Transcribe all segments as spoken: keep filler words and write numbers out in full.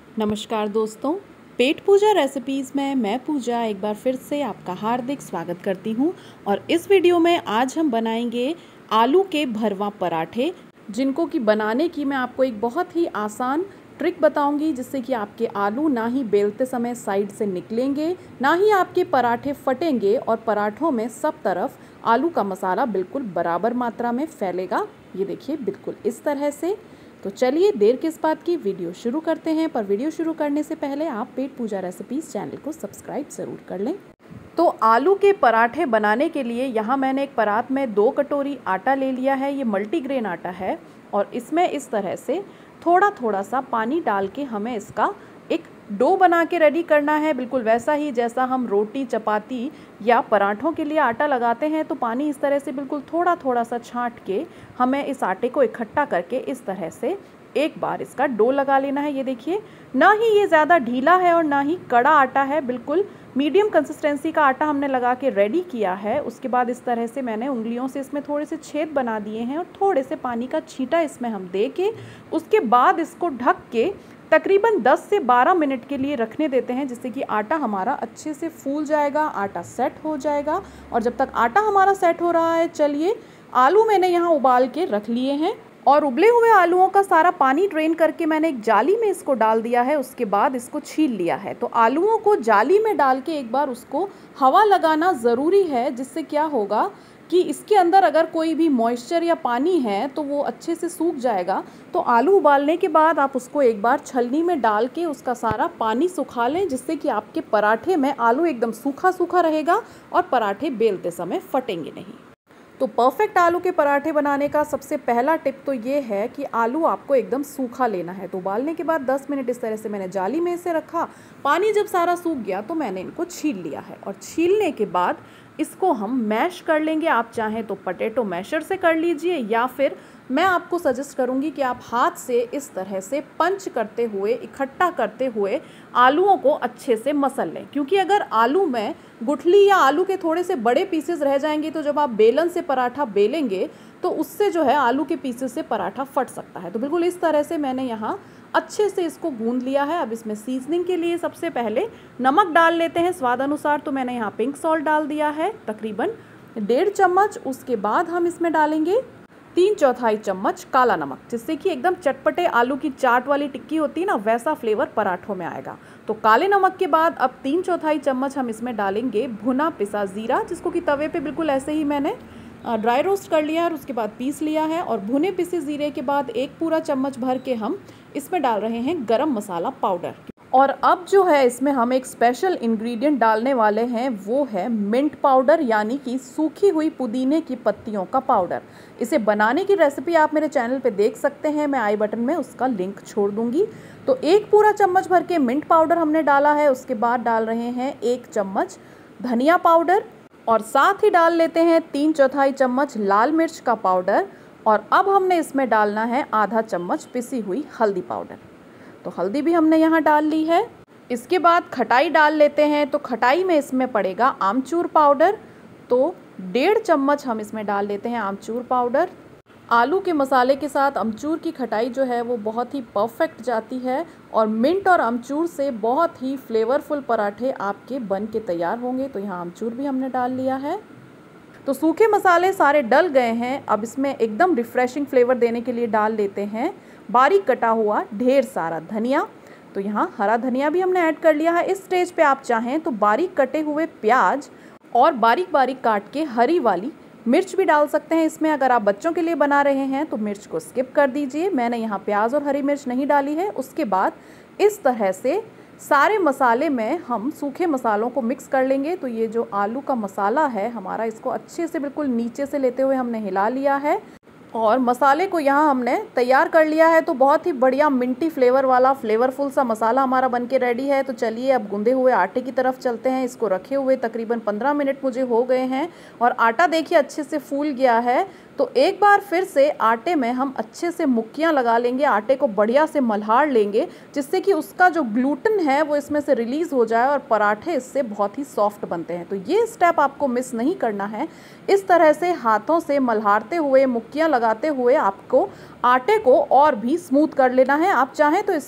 नमस्कार दोस्तों, पेट पूजा रेसिपीज़ में मैं पूजा एक बार फिर से आपका हार्दिक स्वागत करती हूं। और इस वीडियो में आज हम बनाएंगे आलू के भरवा पराठे, जिनको कि बनाने की मैं आपको एक बहुत ही आसान ट्रिक बताऊंगी, जिससे कि आपके आलू ना ही बेलते समय साइड से निकलेंगे, ना ही आपके पराठे फटेंगे और पराठों में सब तरफ आलू का मसाला बिल्कुल बराबर मात्रा में फैलेगा। ये देखिए, बिल्कुल इस तरह से। तो चलिए देर किस बात की, वीडियो शुरू करते हैं। पर वीडियो शुरू करने से पहले आप पेट पूजा रेसिपीज़ चैनल को सब्सक्राइब ज़रूर कर लें। तो आलू के पराठे बनाने के लिए यहाँ मैंने एक परात में दो कटोरी आटा ले लिया है। ये मल्टीग्रेन आटा है और इसमें इस तरह से थोड़ा थोड़ा सा पानी डाल के हमें इसका एक डो बना के रेडी करना है। बिल्कुल वैसा ही जैसा हम रोटी, चपाती या पराठों के लिए आटा लगाते हैं। तो पानी इस तरह से बिल्कुल थोड़ा थोड़ा सा छांट के हमें इस आटे को इकट्ठा करके इस तरह से एक बार इसका डो लगा लेना है। ये देखिए, ना ही ये ज़्यादा ढीला है और ना ही कड़ा आटा है, बिल्कुल मीडियम कंसिस्टेंसी का आटा हमने लगा के रेडी किया है। उसके बाद इस तरह से मैंने उंगलियों से इसमें थोड़े से छेद बना दिए हैं और थोड़े से पानी का छींटा इसमें हम दे के उसके बाद इसको ढक के तकरीबन दस से बारह मिनट के लिए रखने देते हैं, जिससे कि आटा हमारा अच्छे से फूल जाएगा, आटा सेट हो जाएगा। और जब तक आटा हमारा सेट हो रहा है, चलिए आलू मैंने यहाँ उबाल के रख लिए हैं और उबले हुए आलूओं का सारा पानी ड्रेन करके मैंने एक जाली में इसको डाल दिया है। उसके बाद इसको छील लिया है। तो आलूओं को जाली में डाल के एक बार उसको हवा लगाना ज़रूरी है, जिससे क्या होगा कि इसके अंदर अगर कोई भी मॉइस्चर या पानी है तो वो अच्छे से सूख जाएगा। तो आलू उबालने के बाद आप उसको एक बार छलनी में डाल के उसका सारा पानी सुखा लें, जिससे कि आपके पराठे में आलू एकदम सूखा सूखा रहेगा और पराठे बेलते समय फटेंगे नहीं। तो परफेक्ट आलू के पराठे बनाने का सबसे पहला टिप तो ये है कि आलू आपको एकदम सूखा लेना है। तो उबालने के बाद दस मिनट इस तरह से मैंने जाली में इसे रखा। पानी जब सारा सूख गया तो मैंने इनको छील लिया है और छीलने के बाद इसको हम मैश कर लेंगे। आप चाहें तो पोटैटो मैशर से कर लीजिए, या फिर मैं आपको सजेस्ट करूंगी कि आप हाथ से इस तरह से पंच करते हुए, इकट्ठा करते हुए आलूओं को अच्छे से मसल लें। क्योंकि अगर आलू में गुठली या आलू के थोड़े से बड़े पीसेस रह जाएंगे तो जब आप बेलन से पराठा बेलेंगे तो उससे जो है आलू के पीसेस से पराठा फट सकता है। तो बिल्कुल इस तरह से मैंने यहाँ अच्छे से इसको गूंद लिया है। अब इसमें सीजनिंग के लिए सबसे पहले नमक डाल लेते हैं स्वाद अनुसार। तो मैंने यहाँ पिंक सॉल्ट डाल दिया है तकरीबन डेढ़ चम्मच। उसके बाद हम इसमें डालेंगे तीन चौथाई चम्मच काला नमक, जिससे कि एकदम चटपटे आलू की चाट वाली टिक्की होती है ना, वैसा फ्लेवर पराठों में आएगा। तो काले नमक के बाद अब तीन चौथाई चम्मच हम इसमें डालेंगे भुना पिसा ज़ीरा, जिसको कि तवे पे बिल्कुल ऐसे ही मैंने ड्राई रोस्ट कर लिया है और उसके बाद पीस लिया है। और भुने पिसे ज़ीरे के बाद एक पूरा चम्मच भर के हम इसमें डाल रहे हैं गरम मसाला पाउडर। और अब जो है इसमें हम एक स्पेशल इंग्रेडिएंट डालने वाले हैं, वो है मिंट पाउडर, यानी कि सूखी हुई पुदीने की पत्तियों का पाउडर। इसे बनाने की रेसिपी आप मेरे चैनल पे देख सकते हैं, मैं आई बटन में उसका लिंक छोड़ दूंगी। तो एक पूरा चम्मच भर के मिंट पाउडर हमने डाला है। उसके बाद डाल रहे हैं एक चम्मच धनिया पाउडर और साथ ही डाल लेते हैं तीन चौथाई चम्मच लाल मिर्च का पाउडर। और अब हमने इसमें डालना है आधा चम्मच पिसी हुई हल्दी पाउडर। तो हल्दी भी हमने यहाँ डाल ली है। इसके बाद खटाई डाल लेते हैं। तो खटाई में इसमें पड़ेगा आमचूर पाउडर। तो डेढ़ चम्मच हम इसमें डाल लेते हैं आमचूर पाउडर। आलू के मसाले के साथ अमचूर की खटाई जो है वो बहुत ही परफेक्ट जाती है और मिंट और अमचूर से बहुत ही फ्लेवरफुल पराठे आपके बन के तैयार होंगे। तो यहाँ अमचूर भी हमने डाल लिया है। तो सूखे मसाले सारे डल गए हैं। अब इसमें एकदम रिफ्रेशिंग फ्लेवर देने के लिए डाल लेते हैं बारीक कटा हुआ ढेर सारा धनिया। तो यहाँ हरा धनिया भी हमने ऐड कर लिया है। इस स्टेज पे आप चाहें तो बारीक कटे हुए प्याज और बारीक बारीक काट के हरी वाली मिर्च भी डाल सकते हैं इसमें। अगर आप बच्चों के लिए बना रहे हैं तो मिर्च को स्किप कर दीजिए, मैंने यहाँ प्याज और हरी मिर्च नहीं डाली है। उसके बाद इस तरह से सारे मसाले में हम सूखे मसालों को मिक्स कर लेंगे। तो ये जो आलू का मसाला है हमारा, इसको अच्छे से बिल्कुल नीचे से लेते हुए हमने हिला लिया है और मसाले को यहाँ हमने तैयार कर लिया है। तो बहुत ही बढ़िया मिंटी फ्लेवर वाला फ्लेवरफुल सा मसाला हमारा बनके रेडी है। तो चलिए अब गूंदे हुए आटे की तरफ चलते हैं। इसको रखे हुए तकरीबन पंद्रह मिनट मुझे हो गए हैं और आटा देखिए अच्छे से फूल गया है। तो एक बार फिर से आटे में हम अच्छे से मुक्कियाँ लगा लेंगे, आटे को बढ़िया से मल्हार लेंगे, जिससे कि उसका जो ग्लूटेन है वो इसमें से रिलीज़ हो जाए और पराठे इससे बहुत ही सॉफ्ट बनते हैं। तो ये स्टेप आपको मिस नहीं करना है। इस तरह से हाथों से मल्हारते हुए, मुक्कियाँ लगाते हुए आपको आटे को और भी स्मूथ कर लेना है। आप चाहें तो इसमें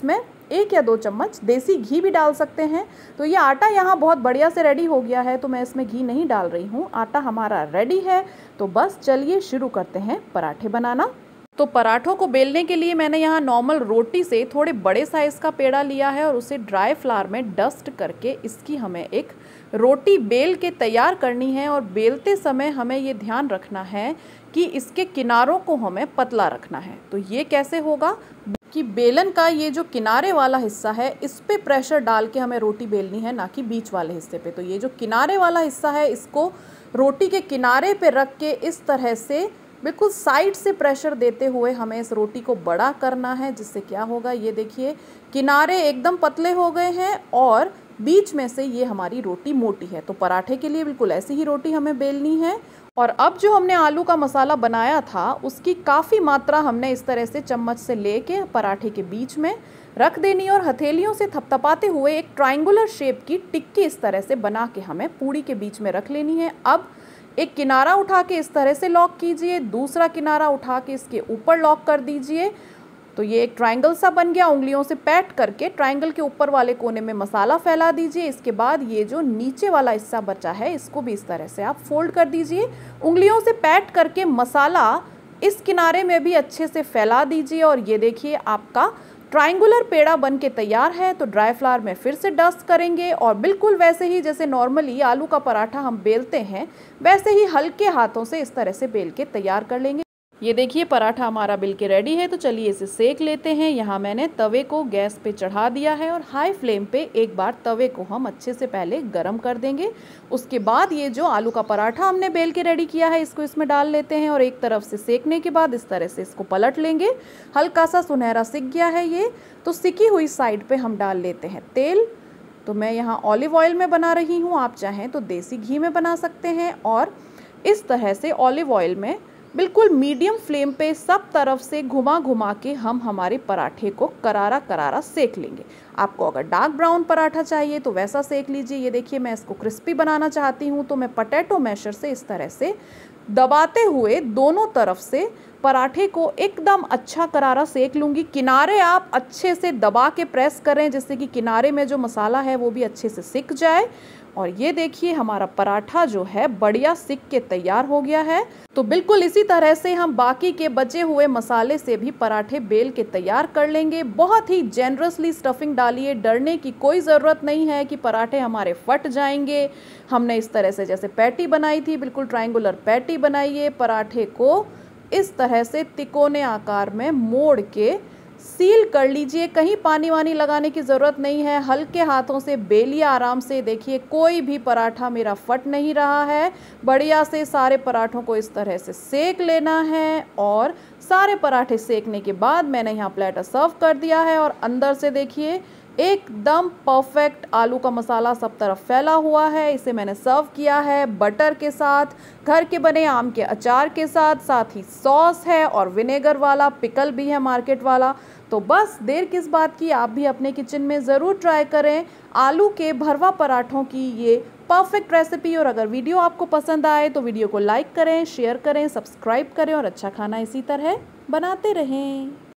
एक या दो चम्मच देसी घी भी डाल सकते हैं। तो ये आटा यहाँ बहुत बढ़िया से रेडी हो गया है, तो मैं इसमें घी नहीं डाल रही हूँ। आटा हमारा रेडी है, तो बस चलिए शुरू करते हैं पराठे बनाना। तो पराठों को बेलने के लिए मैंने यहाँ नॉर्मल रोटी से थोड़े बड़े साइज़ का पेड़ा लिया है और उसे ड्राई फ्लावर में डस्ट करके इसकी हमें एक रोटी बेल के तैयार करनी है। और बेलते समय हमें ये ध्यान रखना है कि इसके किनारों को हमें पतला रखना है। तो ये कैसे होगा कि बेलन का ये जो किनारे वाला हिस्सा है इस पे प्रेशर डाल के हमें रोटी बेलनी है, ना कि बीच वाले हिस्से पे। तो ये जो किनारे वाला हिस्सा है इसको रोटी के किनारे पे रख के इस तरह से बिल्कुल साइड से प्रेशर देते हुए हमें इस रोटी को बड़ा करना है, जिससे क्या होगा, ये देखिए किनारे एकदम पतले हो गए हैं और बीच में से ये हमारी रोटी मोटी है। तो पराठे के लिए बिल्कुल ऐसी ही रोटी हमें बेलनी है। और अब जो हमने आलू का मसाला बनाया था उसकी काफ़ी मात्रा हमने इस तरह से चम्मच से लेके पराठे के बीच में रख देनी और हथेलियों से थपथपाते हुए एक ट्रायंगुलर शेप की टिक्की इस तरह से बना के हमें पूड़ी के बीच में रख लेनी है। अब एक किनारा उठा के इस तरह से लॉक कीजिए, दूसरा किनारा उठा के इसके ऊपर लॉक कर दीजिए। तो ये एक ट्रायंगल सा बन गया। उंगलियों से पैट करके ट्रायंगल के ऊपर वाले कोने में मसाला फैला दीजिए। इसके बाद ये जो नीचे वाला हिस्सा बचा है इसको भी इस तरह से आप फोल्ड कर दीजिए। उंगलियों से पैट करके मसाला इस किनारे में भी अच्छे से फैला दीजिए और ये देखिए आपका ट्रायंगुलर पेड़ा बन के तैयार है। तो ड्राई फ्लावर में फिर से डस्ट करेंगे और बिल्कुल वैसे ही जैसे नॉर्मली आलू का पराठा हम बेलते हैं वैसे ही हल्के हाथों से इस तरह से बेल के तैयार कर लेंगे। ये देखिए पराठा हमारा बिल के रेडी है। तो चलिए इसे सेक लेते हैं। यहाँ मैंने तवे को गैस पे चढ़ा दिया है और हाई फ्लेम पे एक बार तवे को हम अच्छे से पहले गरम कर देंगे। उसके बाद ये जो आलू का पराठा हमने बेल के रेडी किया है इसको इसमें डाल लेते हैं और एक तरफ से सेकने के बाद इस तरह से इसको पलट लेंगे। हल्का सा सुनहरा सिक गया है ये, तो सिकी हुई साइड पर हम डाल लेते हैं तेल। तो मैं यहाँ ऑलिव ऑयल में बना रही हूँ, आप चाहें तो देसी घी में बना सकते हैं। और इस तरह से ऑलिव ऑयल में बिल्कुल मीडियम फ्लेम पे सब तरफ से घुमा घुमा के हम हमारे पराठे को करारा करारा सेक लेंगे। आपको अगर डार्क ब्राउन पराठा चाहिए तो वैसा सेक लीजिए। ये देखिए मैं इसको क्रिस्पी बनाना चाहती हूँ तो मैं पोटैटो मैशर से इस तरह से दबाते हुए दोनों तरफ से पराठे को एकदम अच्छा करारा सेक लूँगी। किनारे आप अच्छे से दबा के प्रेस करें जिससे कि किनारे में जो मसाला है वो भी अच्छे से सिक जाए। और ये देखिए हमारा पराठा जो है बढ़िया सिक के तैयार हो गया है। तो बिल्कुल इसी तरह से हम बाकी के बचे हुए मसाले से भी पराठे बेल के तैयार कर लेंगे। बहुत ही जेनरसली स्टफिंग डालिए, डरने की कोई ज़रूरत नहीं है कि पराठे हमारे फट जाएंगे। हमने इस तरह से जैसे पैटी बनाई थी बिल्कुल ट्रायंगुलर पैटी बनाइए। पराठे को इस तरह से तिकोने आकार में मोड़ के सील कर लीजिए। कहीं पानी वानी लगाने की ज़रूरत नहीं है, हल्के हाथों से बेलिए आराम से। देखिए कोई भी पराठा मेरा फट नहीं रहा है। बढ़िया से सारे पराठों को इस तरह से सेक लेना है और सारे पराठे सेकने के बाद मैंने यहाँ प्लेटर सर्व कर दिया है। और अंदर से देखिए एकदम परफेक्ट आलू का मसाला सब तरफ फैला हुआ है। इसे मैंने सर्व किया है बटर के साथ, घर के बने आम के अचार के साथ, साथ ही सॉस है और विनेगर वाला पिकल भी है मार्केट वाला। तो बस देर किस बात की, आप भी अपने किचन में ज़रूर ट्राई करें आलू के भरवा पराठों की ये परफेक्ट रेसिपी। और अगर वीडियो आपको पसंद आए तो वीडियो को लाइक करें, शेयर करें, सब्सक्राइब करें और अच्छा खाना इसी तरह बनाते रहें।